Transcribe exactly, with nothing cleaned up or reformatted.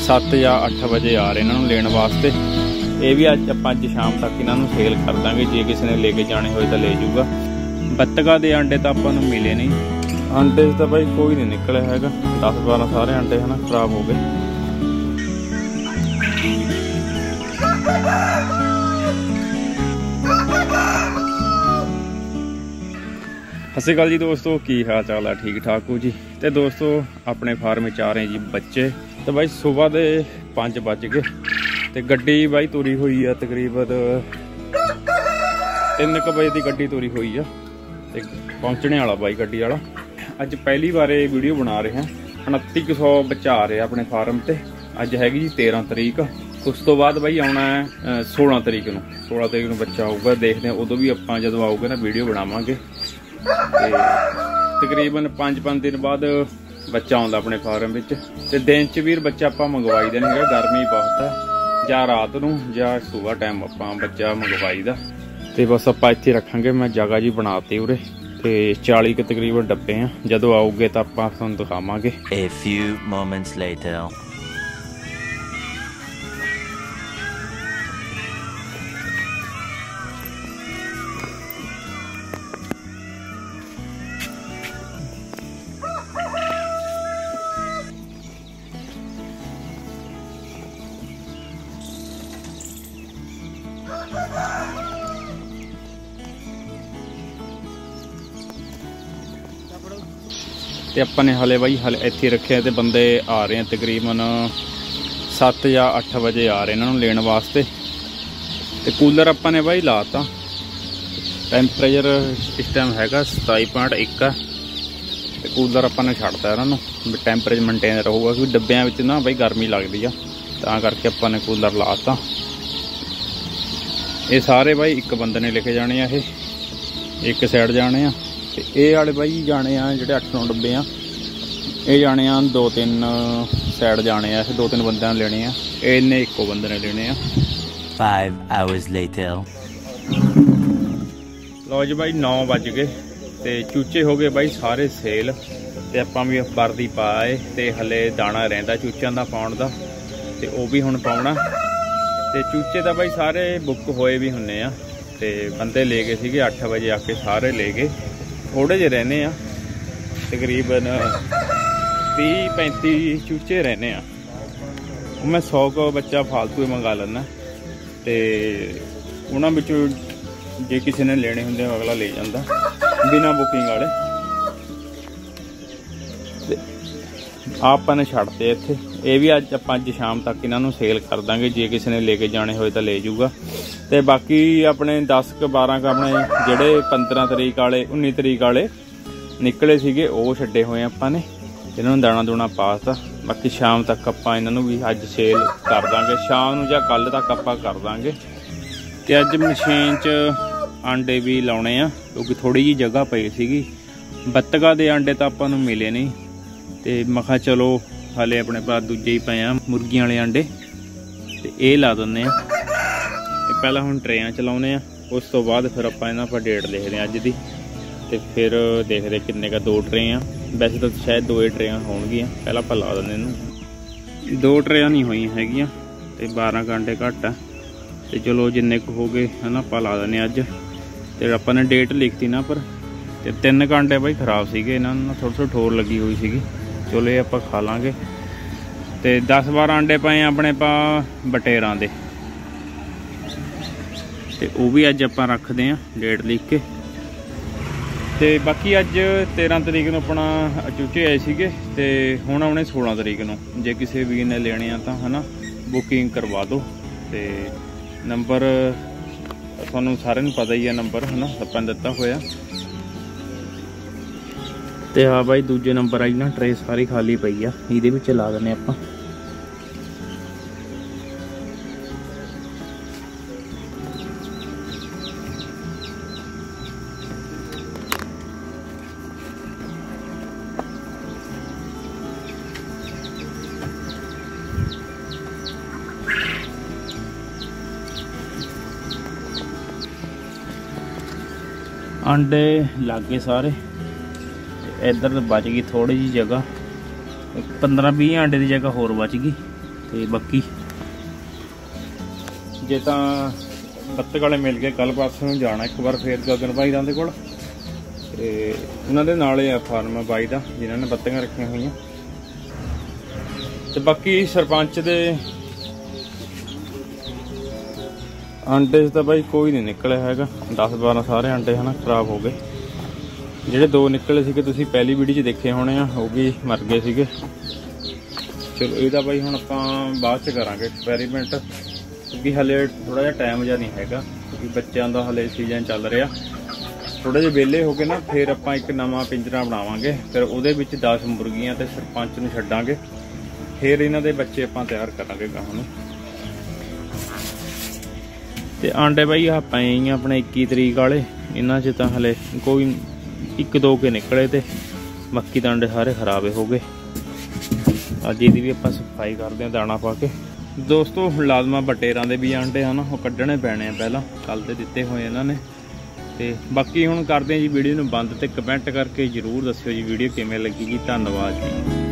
सत्त या अठ बजे आ रहे इन्हों लेने वास्ते। ये भी अज आप अज शाम तक इन्हों सेल कर देंगे, जे किसी ने लेके जाने होए तो ले जूगा। बत्तका दे अंडे तो आपको मिले नहीं, अंडे तो भाई कोई नहीं निकलिया है, दस बारह सारे अंडे है ना खराब हो गए। सत श्री अकाल जी दोस्तों, की हाल चाल है? ठीक ठाक हो जी। तो दोस्तों अपने फार्म में आ रहे जी बच्चे। तो भाई सुबह के पाँच बज गए तो गड्डी भाई तुरी हुई है तकरीबन तीन क बजे की गड्डी तुरी हुई है ते पहुँचने वाला बाई गड्डी वाला। अज पहली बार ये वीडियो बना रहे हैं। उनती सौ बच्चा आ रहे अपने फार्म से। अज हैगी जी तेरह तरीक, उस तो बाद भाई आना है सोलह तरीक नूं। सोलह तरीक नूं बच्चा आऊगा, देखते हैं उदों भी आपां जदों आऊगा ना वीडियो बनावांगे। तकरीबन पाँच पाँच दिन बाद बच्चा आता अपने फार्म में। तो दिन च भी बच्चा आप मंगवाई देने, गर्मी बहुत है, या रात नूं या सुबह टाइम आप बच्चा मंगवाई दा। तो बस आप इत्थे रखांगे। मैं जगह जी बनाती उरे ते चाली के तकरीबन डब्बे हैं, जदों आओगे तो आप तुहानूं दिखावांगे। A few moments later. तो अपने हले बई हले इत्थे रखे तो बंदे आ रहे हैं तकरीबन सत्त या अठ बजे आ रहे इन्होंने लेने वास्ते। तो कूलर अपने बई लाता, टैंपरेचर इस टाइम हैगा सताई पॉइंट एक है। तो कूलर अपने छड्डता इन्होंने टैंपरेचर मेनटेन रहूगा, क्योंकि डब्बियां विच ना बई गर्मी लगती है, तां करके अपने कूलर लाता। ये सारे बई एक बंदे ने लेके जाने आ, एक साइड जाने आ। ते ये वाले बई जाने आ जिहड़े अठ नौ डब्बे आ, ये जाने आ दो तीन साइड जाने आ, दो तीन बंदे ने लेने आ, इन्ने इक्को बंदे ने लेने आ। Five hours later. लो जी भाई नौ बज गए ते चूचे हो गए भाई सारे सेल। ते आपां भी वर्दी पाए ते हले दाना रहिंदा चूचियां दा पाउण दा, ते वो भी हुण पाउणा। ते चूचे दा भाई सारे बुक होए भी हुंदे आ, ते बंदे ले गए सीगे अठ बजे आके सारे ले गए। थोड़े जे रहने आ, तकरीबन तीह पैंती चूचे रहने आ। मैं सौ को बच्चा फालतू ही मंगा लेना, तो उन्होंने बिचों जे किसी ने लेने होंगे अगला ले जाता बिना बुकिंग वाले। आपने छड्डते इत्थे। ये भी अज आप अज शाम तक इन्हों सेल कर देंगे, जे किसी ने लेके जाने होए तो ले जूगा। तो बाकी अपने दस क बारह क अपने जेडे पंद्रह तरीक वाले उन्नी तरीक वाले निकले सीगे वो छड्डे हुए आपां ने, इन्होंने दाना दूना पाता। बाकी शाम तक आपां इन्हों भी अज सेल कर देंगे, शाम नूं जां कल तक आपां कर देंगे। तो अज मशीन च आंडे भी लाने आ, क्योंकि थोड़ी जी जगह पई सीगी। बत्तका दे आंडे तो आपां नूं मिले नहीं, तो मैं कहा चलो हाले अपने पास दूजे ही पे आ मुर्गियां वाले अंडे, तो ये ला दें। पहला हम ट्रेयां चलाने, उस तो बाद फिर आप इन्हां पर डेट देखते हैं अज की, तो फिर देखते किन्ने का दो ट्रे आ। वैसे तो शायद दो ही ट्रेयां होणगियां, पहला आप ला दें इन्हूं। दो ट्रेयां नहीं हुई हैगियां, तो बारह घंटे घट आ। तो चलो जिन्ने को हो गए है ना आप ला दें अज। तो अपने डेट लिखती ना पर, तो तीन घंटे भाई खराब सीगे, इन्होंने थोड़ी थोड़ी ठोर लगी हुई सी। चलो ये आप खा लाँगे। तो दस बारह अंडे पाए अपने पा बटेरां दे, तो वो भी अज आप रखते हैं डेट लिख के। तो बाकी अज तेरह तरीक नूं अपना चूचे आए सीगे, ते हुण आउणे सोलह तरीक नूं। जे किसी वीर ने लेने आ तां है ना बुकिंग करवा दो। तो नंबर तुहानूं सारिआं नूं पता ही है, नंबर है ना आपां दित्ता होया। तो हाँ भाई दूजे नंबर आई ना ट्रे सारी खाली पई आ, इहदे विच ला देने आपां। अंडे लग गए सारे। इधर बच गई थोड़ी जी जगह, पंद्रह भी अंडे की जगह होर बच गई। ਤੇ ਬਾਕੀ ਜੇ ਤਾਂ ਬੱਤਕ ਵਾਲੇ ਮਿਲ ਗਏ ਕੱਲ ਪਾਸੇ ਨੂੰ ਜਾਣਾ ਇੱਕ ਵਾਰ ਫੇਰ ਗਗਨ ਭਾਈ ਦਾ ਦੇ ਕੋਲ ਤੇ ਉਹਨਾਂ ਦੇ ਨਾਲ ਆ ਫਾਰਮ ਬਾਈ ਦਾ ਜਿਨ੍ਹਾਂ ਨੇ ਬੱਤਕਾਂ ਰੱਖੀਆਂ ਹੋਈਆਂ। ਤੇ ਬਾਕੀ ਸਰਪੰਚ ਦੇ ਆਂਡੇ ਤਾਂ ਬਾਈ ਕੋਈ ਨਹੀਂ ਨਿਕਲਿਆ ਹੈਗਾ, ਦਸ ਬਾਰਾਂ ਸਾਰੇ ਆਂਡੇ ਹਨਾ ਖਰਾਬ ਹੋ ਗਏ। ਜਿਹੜੇ ਦੋ ਨਿਕਲੇ ਸੀਗੇ ਤੁਸੀਂ ਪਹਿਲੀ ਵੀਡੀਓ 'ਚ ਦੇਖੇ ਹੋਣੇ ਆ, ਉਹ ਵੀ ਮਰ ਗਏ ਸੀਗੇ। ਚਲੋ ਇਹਦਾ ਬਾਈ ਹੁਣ ਆਪਾਂ ਬਾਅਦ 'ਚ ਕਰਾਂਗੇ ਐਕਸਪੈਰੀਮੈਂਟ, ਕਿਉਂਕਿ ਹਲੇ ਥੋੜਾ ਜਿਹਾ ਟਾਈਮ ਜਿਹਾ ਨਹੀਂ ਹੈਗਾ, ਕਿਉਂਕਿ ਬੱਚਿਆਂ ਦਾ ਹਲੇ ਸੀਜ਼ਨ ਚੱਲ ਰਿਹਾ। ਥੋੜੇ ਜਿਹੇ ਵਿਹਲੇ ਹੋ ਕੇ ਨਾ ਫਿਰ ਆਪਾਂ ਇੱਕ ਨਵਾਂ ਪਿੰਜਰਾ ਬਣਾਵਾਂਗੇ, ਫਿਰ ਉਹਦੇ ਵਿੱਚ ਦਸ ਮੁਰਗੀਆਂ ਤੇ ਸਰਪੰਚ ਨੂੰ ਛੱਡਾਂਗੇ, ਫਿਰ ਇਹਨਾਂ ਦੇ ਬੱਚੇ ਆਪਾਂ ਤਿਆਰ ਕਰਾਂਗੇ ਗਾਹਾਂ ਨੂੰ। ਤੇ ਆਂਡੇ ਬਾਈ ਆ ਪਏ ਹੀ ਆਪਣੇ ਇੱਕੀ ਤਰੀਕ ਵਾਲੇ, ਇਹਨਾਂ 'ਚ ਤਾਂ ਹਲੇ ਕੋਈ ਇੱਕ ਦੋ ਕੇ ਨਿਕਲੇ ਤੇ ਬਾਕੀ ਤਾਂ ਆਂਡੇ ਸਾਰੇ ਖਰਾਬ ਹੋ ਗਏ। ਅੱਜ ਇਹਦੀ ਵੀ ਆਪਾਂ ਸਫਾਈ ਕਰਦੇ ਹਾਂ ਦਾਣਾ ਪਾ ਕੇ। ਦੋਸਤੋ ਲਾਜ਼ਮਾ ਬਟੇਰਾਂ ਦੇ ਵੀ ਆਂਡੇ ਹਨ ਉਹ ਕੱਢਣੇ ਪੈਣੇ ਆ, ਪਹਿਲਾਂ ਕੱਲ ਤੇ ਦਿੱਤੇ ਹੋਏ ਇਹਨਾਂ ਨੇ। ਤੇ ਬਾਕੀ ਹੁਣ ਕਰਦੇ ਹਾਂ ਜੀ ਵੀਡੀਓ ਨੂੰ ਬੰਦ, ਤੇ ਕਮੈਂਟ ਕਰਕੇ ਜ਼ਰੂਰ ਦੱਸਿਓ ਜੀ ਵੀਡੀਓ ਕਿਵੇਂ ਲੱਗੀ ਜੀ। ਧੰਨਵਾਦ ਜੀ।